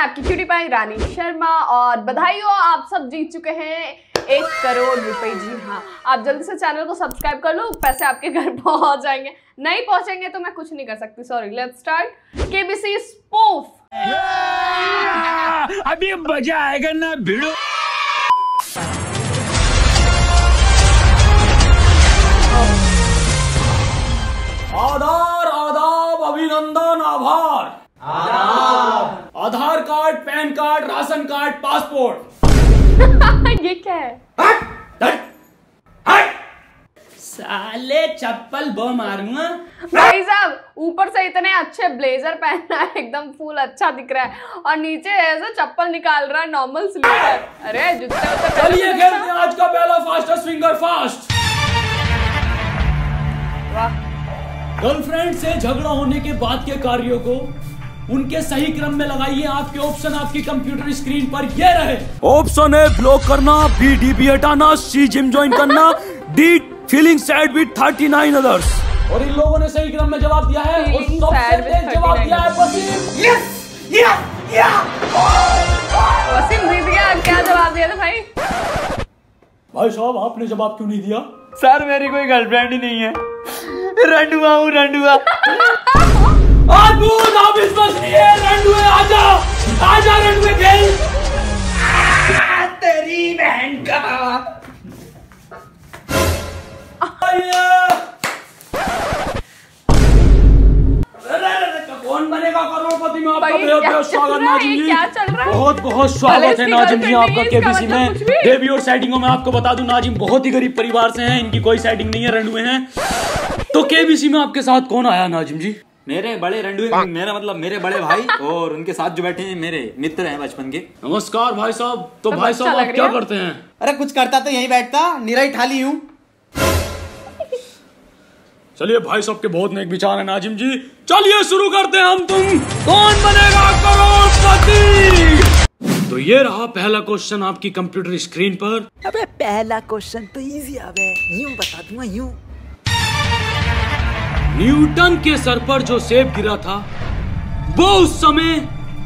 आपकी cutie pie रानी शर्मा और बधाई हो, आप सब जीत चुके हैं 1 करोड़ रुपए। जी हाँ, आप जल्दी से चैनल को सब्सक्राइब कर लो, पैसे आपके घर पहुंच जाएंगे। नहीं पहुंचेंगे तो मैं कुछ नहीं कर सकती, sorry. Let's start. KBC spoof. अभी मजा आएगा ना भिड़ो। आधार, आदाब, अभिनंदन, आभार। Aadhaar card, PAN card, ration card, passport. ये क्या है? हट, हट, हट। साले चप्पल बो मारूंगा। भाई साहब, ऊपर से इतने अच्छे ब्लेजर पहना है, एकदम फुल अच्छा दिख रहा है, और नीचे ऐसे चप्पल निकाल रहा है नॉर्मल स्लीपर। अरे जूते चलिए खेलते हैं आज का पहला फास्टेस्ट फिंगर फास्ट। वाह। गर्लफ्रेंड से झगड़ा होने के बाद के कार्यों को उनके सही क्रम में लगाइए। आपके ऑप्शन आपकी कंप्यूटर स्क्रीन पर ये रहे। ऑप्शन ए ब्लॉक करना, बी डीपी हटाना, सी जिम ज्वाइन करना, D feeling sad with 39 others. और इन लोगों ने सही क्रम में जवाब दिया है और सबसे तेज जवाब दिया है वसीम। वसीम जीत गया। क्या जवाब दिया था भाई? भाई साहब, आपने जवाब क्यों नहीं दिया? सर मेरी कोई गर्लफ्रेंड ही नहीं है, रंडुआ हूँ रंडुआ। आप इस बस नहीं है, रंडुए आजा, आजा रंडुए खेल। तेरी बहन का कौन बनेगा करोड़पति में? आपका भाई, बहुत स्वागत नाजिम जी। क्या चल रहा है? बहुत बहुत स्वागत है नाजिम जी आपका केबीसी में। कुछ भी? डेब्यू और सेटिंगों में आपको बता दूं, नाजिम बहुत ही गरीब परिवार से हैं, इनकी कोई सेटिंग नहीं है, रंडुए हैं। तो केबीसी में आपके साथ कौन आया नाजिम जी? मेरे बड़े रंडुए, मेरा मतलब मेरे बड़े भाई, और उनके साथ जो बैठे हैं मेरे मित्र हैं बचपन के। नमस्कार भाई साहब। तो सब भाई अच्छा साहब लग आप क्या रहा है। अरे कुछ करता तो यहीं बैठता, निराई ठाली हूँ। चलिए भाई साहब के बहुत नेक विचार है नाजिम जी। चलिए शुरू करते हैं हम। तुम कौन बनेगा करोड़पति? तो ये रहा पहला क्वेश्चन आपकी कंप्यूटर स्क्रीन पर। अबे पहला क्वेश्चन तो इजी आवे, यूं बता दूंगा यूं। न्यूटन के सर पर जो सेब गिरा था वो उस समय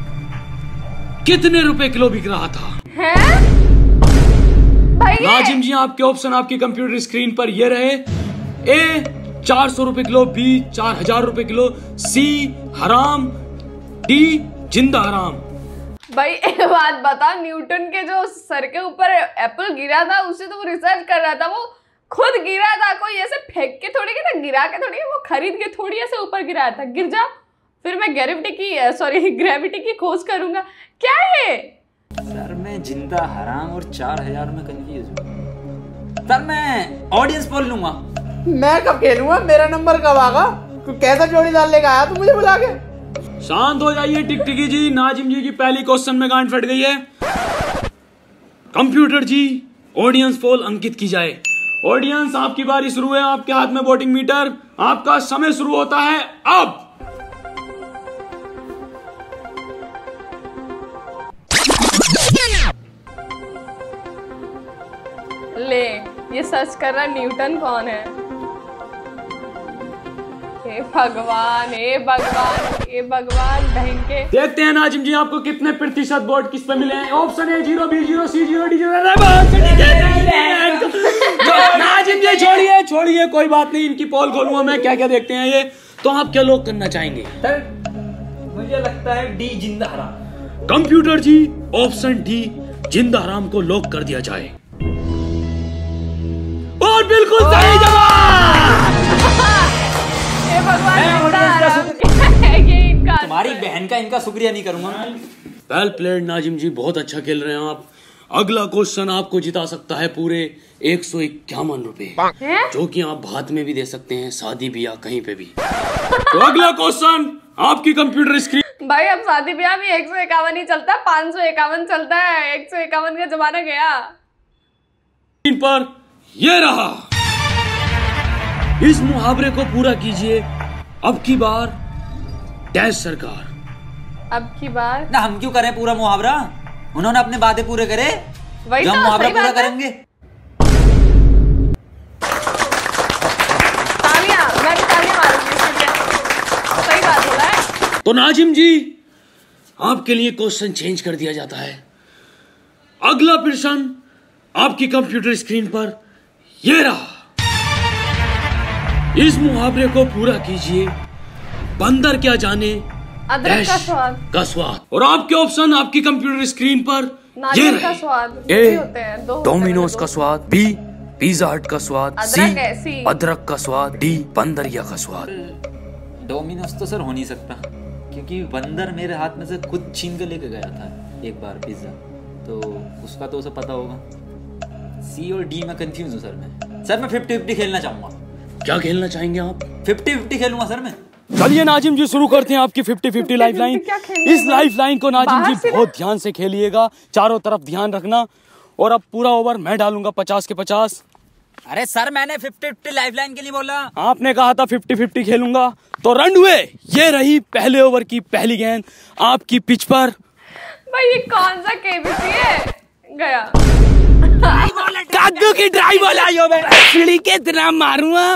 कितने रुपए किलो बिक रहा था? हैं? भाई नाजिम जी आपके ऑप्शन आपकी कंप्यूटर स्क्रीन पर ये रहे। ए 400 रुपए किलो, बी 4000 रुपए किलो, सी हराम, डी जिंदा हराम। भाई एक बात बता, न्यूटन के जो सर के ऊपर एप्पल गिरा था उसे तो वो रिसर्च कर रहा था, वो खुद गिरा था, कोई ऐसे फेंक के थोड़ी गिरा, गिरा के थोड़ी, वो खरीद के थोड़ी ऐसे ऊपर गिराया था। गिर जा, फिर मैं ग्रेविटी की खोज करूंगा। क्या है? सर मैं जिंदा हराम और 4000 में कंफ्यूज हूँ। सर मैं ऑडियंस पोल लूंगा। मैं कब खेलूंगा? मेरा नंबर कब आगा? कैसा जोड़ीदार लेकर आया तू मुझे बुला के? शांत हो जाइए टिकटिकी जी। नाजिम जी की पहली क्वेश्चन में गांड फट गई है। कंप्यूटर जी ऑडियंस पोल अंकित की जाए। ऑडियंस आपकी बारी शुरू है, आपके हाथ में वोटिंग मीटर, आपका समय शुरू होता है अब। ले, ये सर्च कर रहा न्यूटन कौन है। हे भगवान, हे भगवान, हे भगवान, बहन के। देखते हैं नाजिम जी आपको कितने प्रतिशत वोट किस पे मिले हैं। Option A 0, B 0, C 0, D 0। Nazim ji छोड़िए कोई बात नहीं, इनकी पोल खोलूंगा मैं। क्या क्या देखते हैं ये, तो आप क्या लोग करना चाहेंगे? सर मुझे लगता है डी जिंदा हराम। कंप्यूटर जी ऑप्शन डी जिंदा हराम को लॉक कर दिया जाए। और बिल्कुल सही जवाब। हे भगवान, ये इनका तुम्हारी बहन का इनका शुक्रिया नहीं करूंगा। वेल प्लेड नाजिम जी, बहुत अच्छा खेल रहे हैं आप। अगला क्वेश्चन आपको जिता सकता है पूरे 151 रुपए, जो कि आप भात में भी दे सकते हैं, शादी ब्याह कहीं पे भी। तो अगला क्वेश्चन आपकी कंप्यूटर स्क्रीन। भाई अब शादी ब्याह भी 151 ही चलता है, 551 चलता है। 151 का जमाना गया। पर ये रहा। इस मुहावरे को पूरा कीजिए। अब की बार डैश सरकार। अब की बार ना हम क्यों करें पूरा मुहावरा, उन्होंने अपने वादे पूरे करे, वही जो तो, हम मुहावरा सही पूरा बात है। करेंगे। तालियां, मैं भी तालियां मारूंगी। सही बात बोला है। तो नाजिम जी आपके लिए क्वेश्चन चेंज कर दिया जाता है। अगला प्रश्न आपकी कंप्यूटर स्क्रीन पर ये रहा। इस मुहावरे को पूरा कीजिए। बंदर क्या जाने अदरक का स्वाद। का स्वाद। और आपके ऑप्शन आपकी कंप्यूटर स्क्रीन पर ये नारियल का रहे। स्वाद। ए होते हैं, दो डोमिनोज का स्वाद, बी पिज्जा हट का स्वाद, अदरक है, सी अदरक का स्वाद, डी बंदरिया का स्वाद। डोमिनोज तो सर हो नहीं सकता, क्योंकि बंदर मेरे हाथ में से खुद छीन के लेके गया था एक बार पिज्जा, तो उसका तो उसे पता होगा। सी और डी में कंफ्यूज हूँ सर मैं 50-50 खेलना चाहूंगा। क्या खेलना चाहेंगे आप? 50-50 खेलूंगा सर मैं। चलिए नाजिम जी शुरू करते हैं आपकी 50-50 लाइफ लाइन। क्या खेलना इस लाइफ लाइन को नाजिम बाहर जी से बहुत ध्यान से खेलिएगा, चारों तरफ ध्यान रखना। और अब पूरा ओवर मैं डालूंगा 50 के 50। अरे सर मैंने 50-50 लाइफ लाइन के लिए बोला। आपने कहा था 50-50 खेलूंगा, तो रन हुए। ये रही पहले ओवर की पहली गेंद आपकी पिच पर। भाई ये कौन सा केबीसी है? गया कद्दू की ड्राई बॉल आई हो, मैं सीढ़ी के इतना मारूंगा।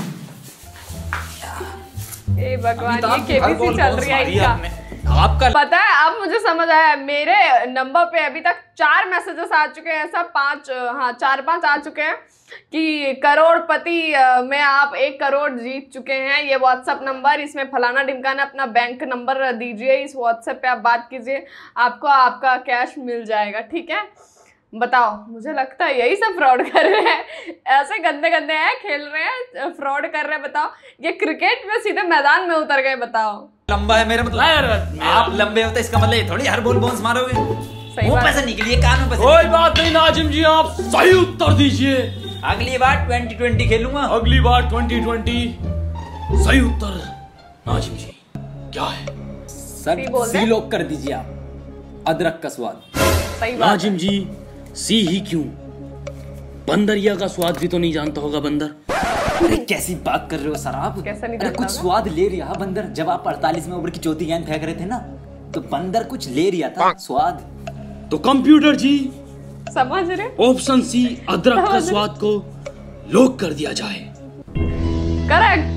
ए भगवान, ये केबीसी चल रही है इनका। आपका पता है, अब मुझे समझ आया। मेरे नंबर पे अभी तक 4 मैसेजेस आ चुके हैं, सब 4-5 आ चुके हैं कि करोड़पति में आप 1 करोड़ जीत चुके हैं। ये व्हाट्सएप नंबर, इसमें फलाना ढिमकाना अपना बैंक नंबर दीजिए, इस व्हाट्सएप पे आप बात कीजिए, आपको आपका कैश मिल जाएगा। ठीक है, बताओ। मुझे लगता है यही सब फ्रॉड कर रहे हैं, ऐसे गंदे गंदे हैं, खेल रहे हैं, फ्रॉड कर रहे हैं। बताओ, ये क्रिकेट में सीधे मैदान में उतर गए। बताओ, लंबा है मेरा मतलब। आप लंबे होते इसका मतलब ये थोड़ी हर बॉल बाउंस मारोगे। सही मुंह बात पैसे निकलिए, कान में पैसे कोई निकलिए। बात नहीं नाजिम जी, आप सही उत्तर दीजिए। अगली बार 20-20 खेलूंगा। अगली बार 20-20 सही उत्तर। नाजिम जी क्या है? सर सी बोल दे। सी लॉक कर दीजिए आप। अदरक का स्वाद। सही बात है। नाजिम जी सी ही क्यों? बंदरिया का स्वाद भी तो नहीं जानता होगा बंदर। अरे कैसी बात कर रहे हो सर आप? कैसा नहीं अरे जानता कुछ होगा? स्वाद ले रहा बंदर। जब आप 48 में ओवर की चौथी गेंद फेंक रहे थे ना, तो बंदर कुछ ले रहा था स्वाद। तो कंप्यूटर जी समझ रहे? ऑप्शन सी अदरक का स्वाद को लॉक कर दिया जाए। करेक्ट।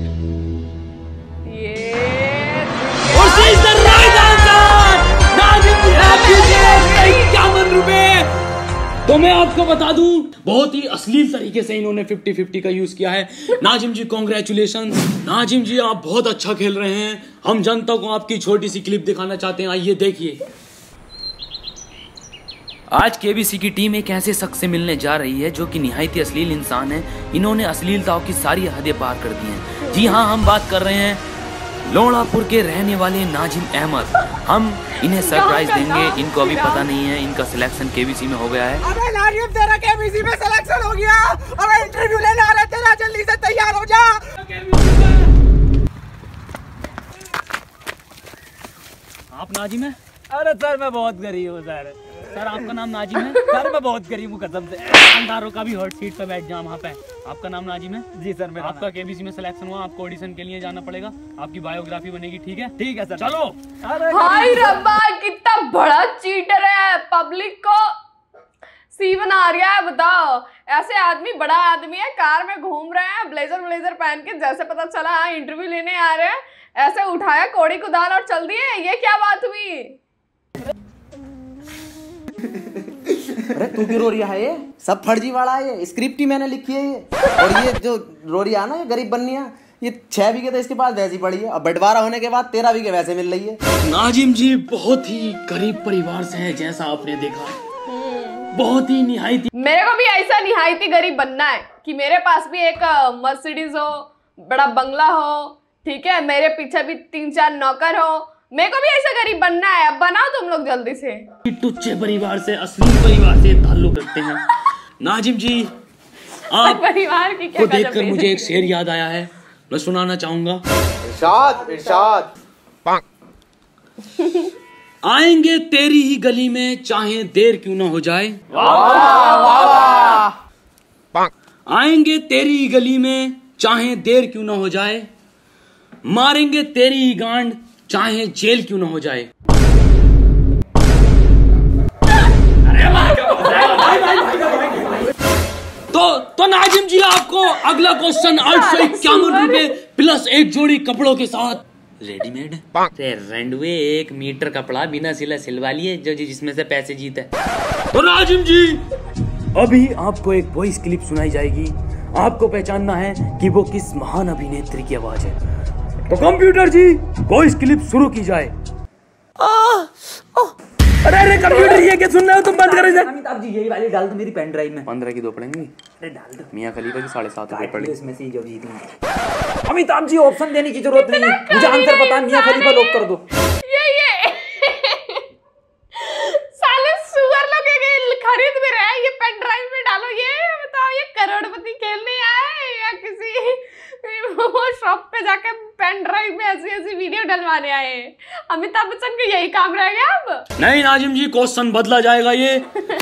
ये तो मैं आपको बता दूं, बहुत ही अश्लील तरीके से इन्होंने 50-50 का यूज किया है। नाजिम जी कॉन्ग्रेचुलेशन। नाजिम जी आप बहुत अच्छा खेल रहे हैं। हम जनता को आपकी छोटी सी क्लिप दिखाना चाहते हैं, आइए देखिए। आज केबीसी की टीम एक ऐसे शख्स से मिलने जा रही है जो कि निहायती अश्लील इंसान है। इन्होंने अश्लीलताओं की सारी हदें पार कर दी हैं। जी हाँ, हम बात कर रहे हैं लोणापुर के रहने वाले नाजिम अहमद। हम इन्हें सरप्राइज देंगे। इनको अभी पता नहीं है इनका सिलेक्शन केबीसी में हो गया है। अबे नाजिम, तेरा केबीसी में सिलेक्शन हो गया। अबे इंटरव्यू लेने आ रहे तेरा, जल्दी से तैयार हो जा। आप नाजिम है? अरे सर मैं बहुत गरीब हूँ सर। सर आपका नाम नाजिम है? सर मैं बहुत गरीब हूँ कसम से। दुकानदारों का भी हॉट सीट पे बैठ जाओ वहाँ पे। आपका नाम नाजिम है? जी सर मेरा आपका केबीसी में सिलेक्शन हुआ, आपको ऑडिशन के लिए जाना पड़ेगा। आपकी बायोग्राफी बनेगी, ठीक है? ठीक है सर। चलो। अरे हाय रब्बा, कितना बड़ा चीटर है। पब्लिक को सी बना रहा है। बताओ, ऐसे आदमी, बड़ा आदमी है, कार में घूम रहे हैं, ब्लेजर पहन के, जैसे पता चला इंटरव्यू लेने आ रहे हैं, ऐसे उठाया कौड़ी कुदाल और चल दिए। ये क्या बात हुई? अरे तू क्यों रो रही है? ये सब फर्जीवाड़ा है, ये स्क्रिप्ट ही मैंने लिखी है ये। और ये जो रो रही है ना, ये गरीब बन्नी है, ये 6 बीघे तो इसके पास वैसी पड़ी है, और बंटवारा होने के बाद 13 बीघे वैसे मिल रही है। नाजिम जी बहुत ही गरीब परिवार से है, जैसा आपने देखा, बहुत ही निहायती। मेरे को भी ऐसा निहायती गरीब बनना है कि मेरे पास भी एक मर्सिडीज हो, बड़ा बंगला हो, ठीक है, मेरे पीछे भी 3-4 नौकर हो। मेरे को भी ऐसा गरीब बनना है। अब बनाओ तुम लोग जल्दी से। टुच्चे परिवार से, अश्लील परिवार से ताल्लुक रखते हैं। नाजिम जी आप परिवार की क्या को देखकर मुझे एक शेर याद आया है, मैं सुनाना चाहूंगा। इरशाद इरशाद। आएंगे तेरी ही गली में चाहे देर क्यों ना हो जाए। आएंगे तेरी ही गली में चाहे देर क्यों ना हो जाए, मारेंगे तेरी ही गांड चाहे जेल क्यों ना हो जाए। तो नाजिम जी आपको अगला क्वेश्चन 851 रुपए प्लस 1 जोड़ी कपड़ों के साथ रेडीमेड रंडवे 1 मीटर कपड़ा बिना सिला सिलवा लिए जो जिसमें से पैसे जीते। तो नाजिम जी अभी आपको एक वॉइस क्लिप सुनाई जाएगी, आपको पहचानना है कि वो किस महान अभिनेत्री की आवाज है। तो कंप्यूटर जी वॉइस क्लिप शुरू की जाए। अरे कंप्यूटर ये क्या सुन रहे हो तुम, बंद करो इसे। अमिताभ जी यही वाली डाल दो मेरी पेन ड्राइव में। 15 की 2 पड़ेंगी। अरे डाल दो। मियां खलीफा की 7.5 रुपए पड़ी। इसमें से जो जीतेंगे। अमिताभ जी ऑप्शन देने की जरूरत नहीं है, मुझे आंसर पता है, मियां खलीफा लॉक कर दो। ये साले सुअर लोग ये खरीद भी रहे हैं, ये पेन ड्राइव में डालो। ये बताओ ये करोड़पति खेलने आए या किसी वो शॉप पे जाके पेन ड्राइव में ऐसी ऐसी वीडियो डलवाने आए। अमिताभ बच्चन का यही काम रह गया अब। नहीं नाजिम जी क्वेश्चन बदला जाएगा ये।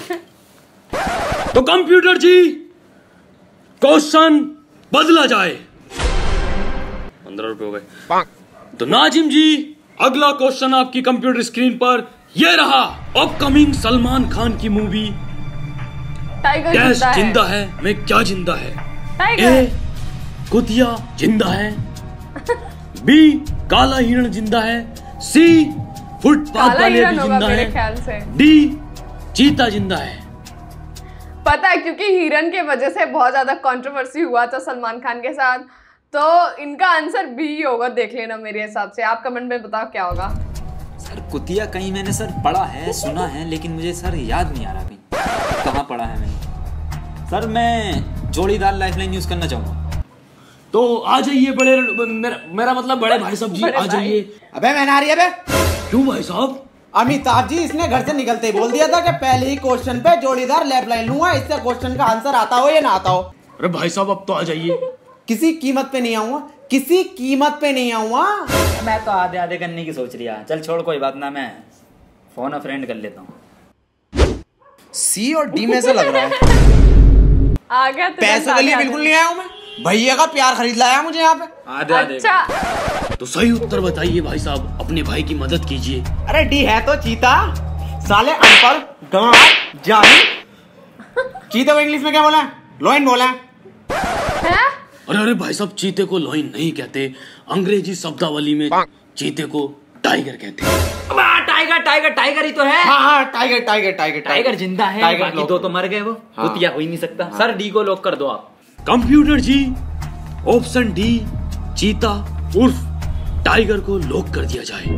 तो कंप्यूटर जी क्वेश्चन बदला जाए। 15 रुपए हो गए। तो नाजिम जी अगला क्वेश्चन आपकी कंप्यूटर स्क्रीन पर ये रहा। अपकमिंग सलमान खान की मूवी टाइगर डैश जिंदा है में क्या जिंदा है? टाइगर। ए कुतिया जिंदा है, बी काला हिरण जिंदा है, सी फुटपाथ काला वाले हिरण भी होगा जिंदा मेरे है, ख्याल से। डी चीता जिंदा है। पता है क्योंकि हिरन के वजह से बहुत ज्यादा कंट्रोवर्सी हुआ था सलमान खान के साथ, तो इनका आंसर बी होगा। देख लेना मेरे हिसाब से। आप कमेंट में बताओ क्या होगा। सर कुतिया कहीं मैंने सर पढ़ा है, सुना है, लेकिन मुझे सर याद नहीं आ रहा कहीं कहाँ पढ़ा है मैंने। सर मैं जोड़ीदार लाइफलाइन यूज करना चाहूंगा। तो आ जाइए बड़े मेरा मतलब बड़े भाई साहब जी आ जाइए। अबे मैं ना रही है। क्यों भाई साहब? अमिताभ जी इसने घर से निकलते ही बोल दिया था कि पहले ही क्वेश्चन पे जोड़ीदार लाइफलाइन लूंगा, इससे क्वेश्चन का आंसर आता हो या ना आता हो। अरे भाई साहब अब तो आ जाइए। किसी कीमत पे नहीं आऊंगा, किसी कीमत पे नहीं आऊंगा। मैं तो आधे आधे करने की सोच रहा। चल छोड़ कोई बात ना, मैं फोन अ फ्रेंड कर लेता हूँ। सी और डी में से लग रहा है। आ गया पैसों के लिए बिल्कुल नहीं आया हूँ मैं, भैया का प्यार खरीद लाया मुझे यहाँ पे। आधे आधे। अच्छा तो सही उत्तर बताइए भाई साहब, अपने भाई की मदद कीजिए। अरे डी है तो चीता, साले अनपढ़ गांव जाहिल। चीते को इंग्लिश में क्या बोला है? लोइन बोला है। अरे भाई साहब चीते को लोइन नहीं कहते, अंग्रेजी शब्दावली में चीते को टाइगर कहते हैं। टाइगर टाइगर टाइगर ही तो है। हाँ टाइगर टाइगर टाइगर टाइगर जिंदा है, टाइगर बाकी दो तो मर गए। वो कुतिया हो ही नहीं सकता। सर डी को लॉक कर दो आप। कंप्यूटर जी ऑप्शन डी चीता उर्फ टाइगर को लॉक कर दिया जाए।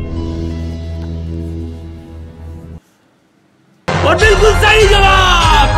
और बिल्कुल सही जवाब।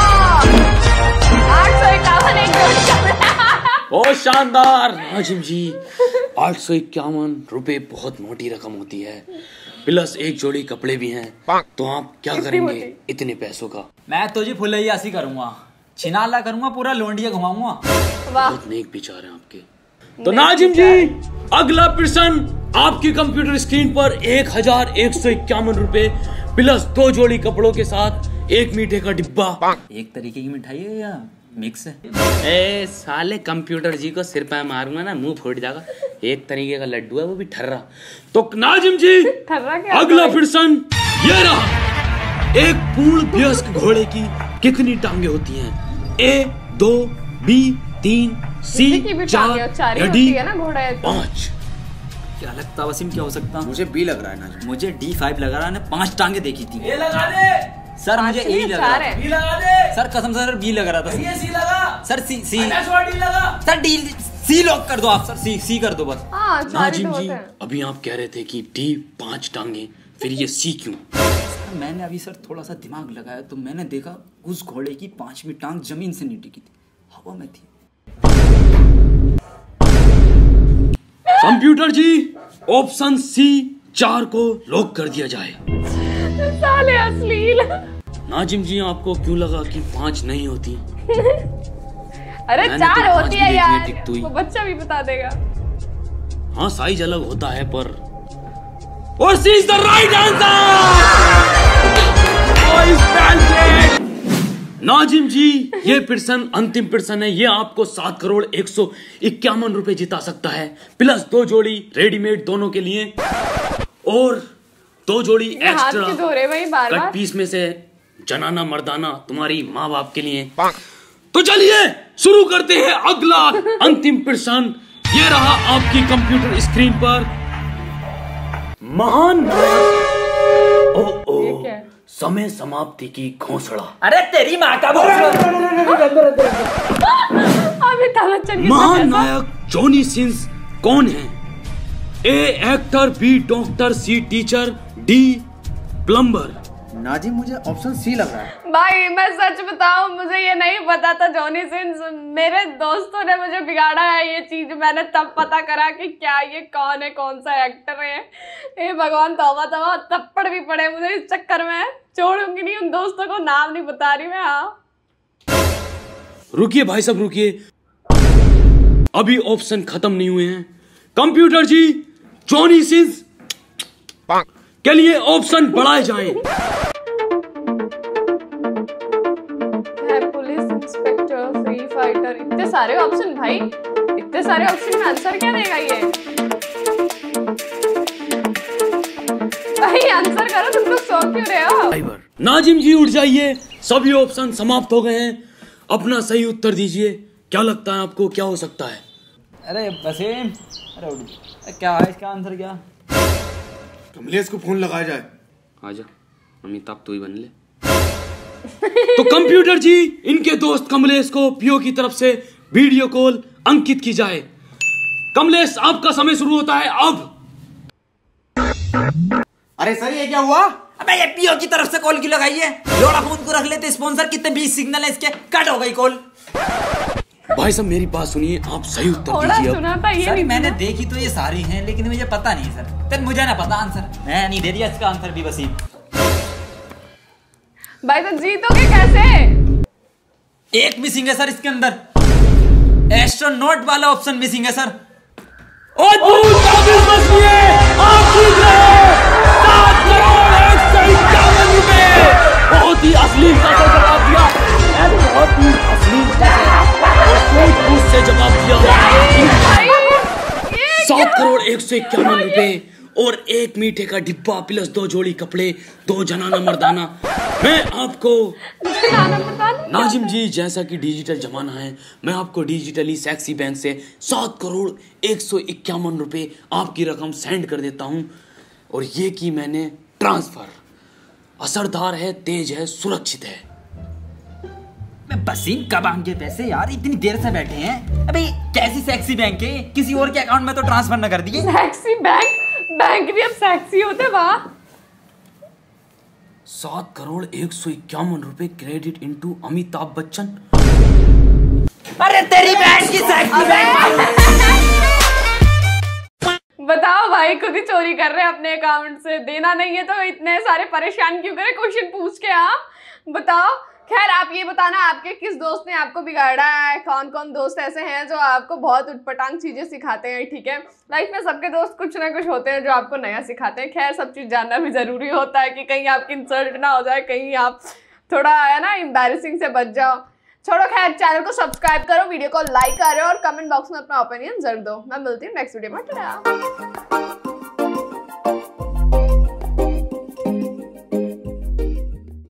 851 बहुत शानदार नाजिम जी। 851 रुपए बहुत मोटी रकम होती है, प्लस एक जोड़ी कपड़े भी हैं। तो आप क्या करेंगे इतने पैसों का? मैं तो जी फुलैयासी करूंगा, छिनाला करूंगा, पूरा लोंडिया घुमाऊंगा। बहुत नेक विचार हैं आपके। तो नाजिम जी अगला प्रश्न आपकी कंप्यूटर स्क्रीन पर 1151 रुपए प्लस 2 जोड़ी कपड़ों के साथ एक मीठे का डिब्बा। एक तरीके की मिठाई है या मिक्स है? ए साले कंप्यूटर जी को सिर पे मारूंगा ना मुंह फूट जाएगा। एक तरीके का लड्डू है वो भी ठर्रा। तो नाजिम जी ठर्रा क्या अगला प्रश्न ये रहा। एक पूर्ण वयस्क घोड़े की कितनी टांगे होती हैं? ए 2, बी 3, सी 4 या डी 5? क्या लगता है वसीम, क्या हो सकता? मुझे बी लग रहा है ना। मुझे D5 लग रहा है। 5 टांगे देखी थी। ये लगा दे सर मुझे ए लग रहा था। बी लगा दे सर कसम से सर बी लग रहा था। ये सी लगा सर सी सी डी लगा। सर डी सी लॉक कर दो आप। सर सी सी कर दो बस। नाजिम जी अभी आप कह रहे थे कि डी 5 टांगे, फिर ये सी क्यों? मैंने अभी सर थोड़ा सा दिमाग लगाया तो मैंने देखा उस घोड़े की 5वीं टांग जमीन से नहीं टिकी थी, हवा में थी। कंप्यूटर जी ऑप्शन सी 4 को लॉक कर दिया जाए। साले अश्लील। नाजिम जी आपको क्यों लगा कि 5 नहीं होती? अरे मैंने 4 तो 5 होती भी है देखी यार, टिकटू ही। वो बच्चा भी बता देगा। हाँ साइज अलग होता है पर। और C is the right answer. Nazim ji ये प्रश्न अंतिम प्रश्न है। ये आपको 7,151 रुपए जिता सकता है, प्लस 2 जोड़ी रेडीमेड दोनों के लिए और 2 जोड़ी एक्स्ट्रा कट पीस में से जनाना मर्दाना तुम्हारी माँ बाप के लिए। तो चलिए शुरू करते हैं अगला अंतिम प्रश्न। ये रहा आपकी कंप्यूटर स्क्रीन पर महान नायक। ओ ये ओ क्या है? समय समाप्ति की घोषणा। अरे तेरी माँ का अमिताभ बच्चन के महान साथ ऐसा? नायक जॉनी सिंस कौन है? A actor, B doctor, C teacher, D plumber. Nazim मुझे ऑप्शन सी लग रहा है। भाई मैं सच बताऊं, मुझे ये नहीं पता था जॉनी सिंस। मेरे दोस्तों ने मुझे बिगाड़ा है ये चीज। मैंने तब पता करा कि क्या ये कौन है, कौन सा एक्टर है। हे भगवान, तौबा तौबा, थप्पड़ भी पड़े मुझे इस चक्कर में। छोड़ूंगी नहीं उन दोस्तों को, नाम नहीं बता रही मैं। हाँ रुकिए भाई साहब, रुकिए, अभी ऑप्शन खत्म नहीं हुए हैं। कंप्यूटर जी, जॉनी सिंस के लिए ऑप्शन बढ़ाए जाएं। पुलिस इंस्पेक्टर, फ्री फाइटर, इतने सारे ऑप्शन भाई, इतने सारे ऑप्शन में आंसर क्या देगा ये? भाई आंसर करो, तुम लोग सो क्यों रहे हो? नाजिम जी उठ जाइए, सभी ऑप्शन समाप्त हो गए हैं। अपना सही उत्तर दीजिए। क्या लगता है आपको, क्या हो सकता है? अरे वसीम, अरे उठ जा। क्या है इसका आंसर? क्या कमलेश को फोन लगाया जाए। आजा अमिताभ, तू ही बन ले। तो कंप्यूटर जी, इनके दोस्त कमलेश को पीओ की तरफ से वीडियो कॉल अंकित की जाए। कमलेश, आपका समय शुरू होता है अब। अरे सर ये क्या हुआ? अबे ये पीओ की तरफ से कॉल क्यों लगाई है? लोड़ा फोन को रख लेते स्पॉन्सर, कितने 20 सिग्नल है इसके, कट हो गई कॉल। भाई साहब मेरी बात सुनिए, आप सही उत्तर थोड़ा दीजिए अब। सुना था ये सर नहीं मैंने सुना। देखी तो ये सारी हैं, लेकिन मुझे पता नहीं सर। तब मुझे ना पता आंसर, मैं नहीं दे दिया इसका आंसर भी वसीम। भाई तो जीतोगे कैसे? एक मिसिंग है सर इसके अंदर, एस्ट्रोनॉट वाला ऑप्शन मिसिंग है सर। और आप जीत रहे हैं 7 करोड़ 151 रुपए। बहुत ही अश्लीलता से जवाब दिया, बहुत ही अश्लीलता से जवाब दिया। 7 करोड़ 151 रुपए और 1 मीठे का डिब्बा प्लस 2 जोड़ी कपड़े, 2 जनाना मर्दाना। मैं आपको नाजिम जी, जैसा कि डिजिटल जमाना है, मैं आपको डिजिटली सेक्सी बैंक से 7 करोड़ 151 रुपए आपकी रकम सेंड कर देता हूं। और ये की मैंने ट्रांसफर। असरदार है, तेज है, सुरक्षित है। मैं वसीम, कब आएंगे पैसे यार? इतनी देर से बैठे हैं। अबे कैसी सेक्सी बैंक है? किसी और के अकाउंट में तो ट्रांसफर न कर दिए। Sexy bank? बैंक भी अब सेक्सी होते। वाह, 7 करोड़ 151 रुपए क्रेडिट इनटू अमिताभ बच्चन। अरे तेरी बैंक की सेक्सी बैंक। बताओ भाई, खुद ही चोरी कर रहे हैं अपने अकाउंट से। देना नहीं है तो इतने सारे परेशान क्यों करे क्वेश्चन पूछ के? हाँ बताओ। खैर आप ये बताना, आपके किस दोस्त ने आपको बिगाड़ा है? कौन कौन दोस्त ऐसे हैं जो आपको बहुत उटपटांग चीजें सिखाते हैं? ठीक है, लाइफ में सबके दोस्त कुछ ना कुछ होते हैं जो आपको नया सिखाते हैं। खैर सब चीज जानना भी जरूरी होता है कि कहीं आपकी इंसल्ट ना हो जाए, कहीं आप थोड़ा है ना एम्बैरेसिंग से बच जाओ। छोड़ो, खैर चैनल को सब्सक्राइब करो, वीडियो को लाइक करो और कमेंट बॉक्स में अपना ओपिनियन जरूर दो। मैं मिलती हूँ नेक्स्ट वीडियो में।